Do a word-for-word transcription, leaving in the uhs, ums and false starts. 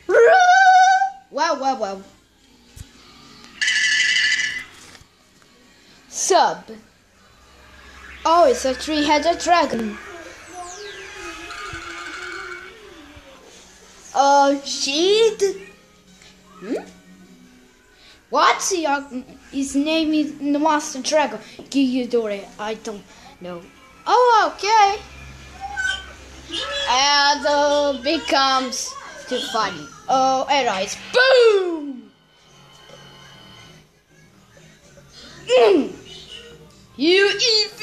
Wow, wow, wow. Sub. Oh, it's a three-headed dragon. Uh, shield? Hmm? What's your, his name is the Master Dragon? Ghidorah, I don't know. Oh, okay. And uh, becomes too funny. Oh, arise. Boom! Mm. You evil!